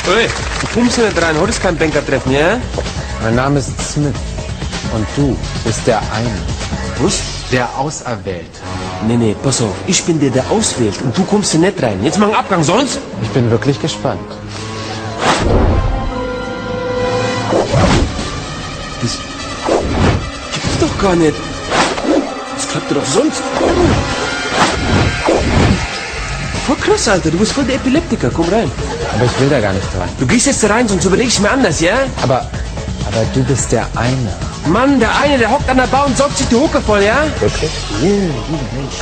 Ey, du kommst hier nicht rein. Heute ist kein Bankertreffen, ja? Mein Name ist Smith. Und du bist der eine. Was? Der Auserwählte. Nee, pass auf. Ich bin der auswählt und du kommst hier nicht rein. Jetzt mach einen Abgang, sonst? Ich bin wirklich gespannt. Das gibt's doch gar nicht. Das klappt doch sonst. Voll krass, Alter. Du bist voll der Epileptiker. Komm rein. Aber ich will da gar nicht rein. Du gehst jetzt da rein, sonst überleg ich mir anders, ja? Aber du bist der eine. Mann, der eine, der hockt an der Bar und saugt sich die Hucke voll, ja? Wirklich? Mensch,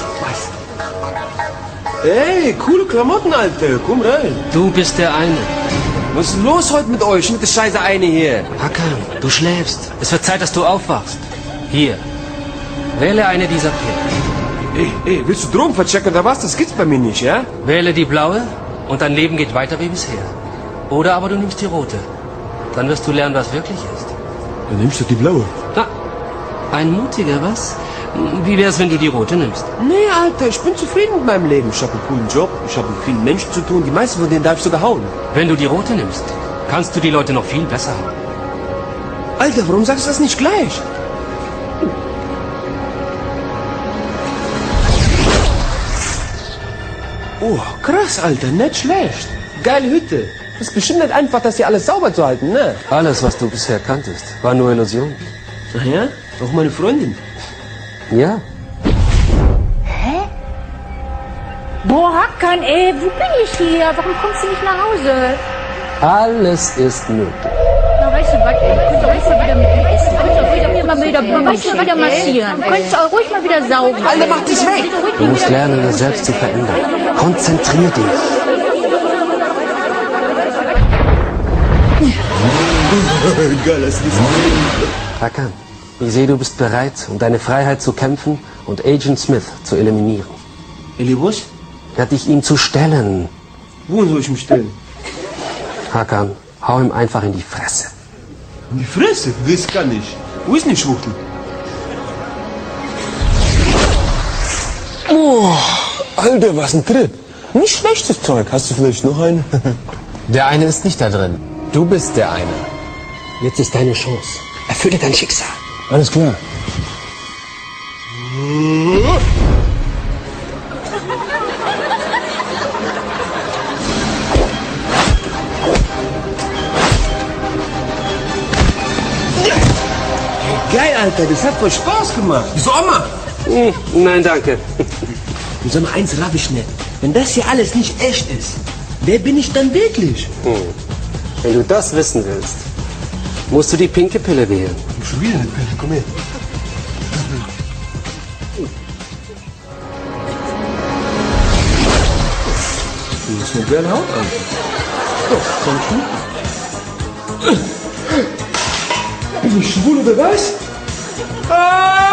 was? Ey, coole Klamotten, Alter. Komm rein. Du bist der eine. Was ist los heute mit euch, mit der scheiße eine hier? Hakan, du schläfst. Es wird Zeit, dass du aufwachst. Hier. Wähle eine dieser Pille. Ey, willst du Drogen verchecken oder was? Das gibt's bei mir nicht, ja? Wähle die blaue und dein Leben geht weiter wie bisher. Oder aber du nimmst die rote. Dann wirst du lernen, was wirklich ist. Dann nimmst du die blaue. Na, ein mutiger, was? Wie wär's, wenn du die rote nimmst? Nee, Alter, ich bin zufrieden mit meinem Leben. Ich habe einen coolen Job, ich habe mit vielen Menschen zu tun. Die meisten von denen darf ich sogar hauen. Wenn du die rote nimmst, kannst du die Leute noch viel besser haben. Alter, warum sagst du das nicht gleich? Oh, krass, Alter, nicht schlecht. Geile Hütte. Das ist bestimmt nicht einfach, das hier alles sauber zu halten, ne? Alles, was du bisher kanntest, war nur Illusion. Ach ja? Auch meine Freundin. Ja. Hä? Boah, Hakan, ey, wo bin ich hier? Warum kommst du nicht nach Hause? Alles ist möglich. Na, weißt du was, ey, du könntest auch ruhig mal wieder mit mir essen. Du könntest auch ruhig mal wieder massieren. Du könntest auch ruhig mal wieder saugen. Alter, mach dich weg! Du musst lernen, dich selbst zu verändern. Konzentrier dich. Geil, das ist Hakan, ich sehe, du bist bereit, um deine Freiheit zu kämpfen und Agent Smith zu eliminieren. Eli, was? Ja, dich ihm zu stellen. Wo soll ich mich stellen? Hakan, hau ihm einfach in die Fresse. In die Fresse? Das kann ich. Wo ist die Schwuchtel? Oh, Alter, was ein Trip. Nicht schlechtes Zeug. Hast du vielleicht noch einen? Der eine ist nicht da drin. Du bist der eine. Jetzt ist deine Chance. Erfülle dein Schicksal. Alles klar. Geil, Alter, das hat voll Spaß gemacht. Wieso auch mal? Nein, danke. Und sag mal, eins raff ich nicht. Wenn das hier alles nicht echt ist, wer bin ich dann wirklich? Wenn du das wissen willst, musst du die pinke Pille wählen. Schon wieder eine Pille, komm her. Du hast eine geile Haut an. So, komm schon. Bin ich schwul oder was? Ah!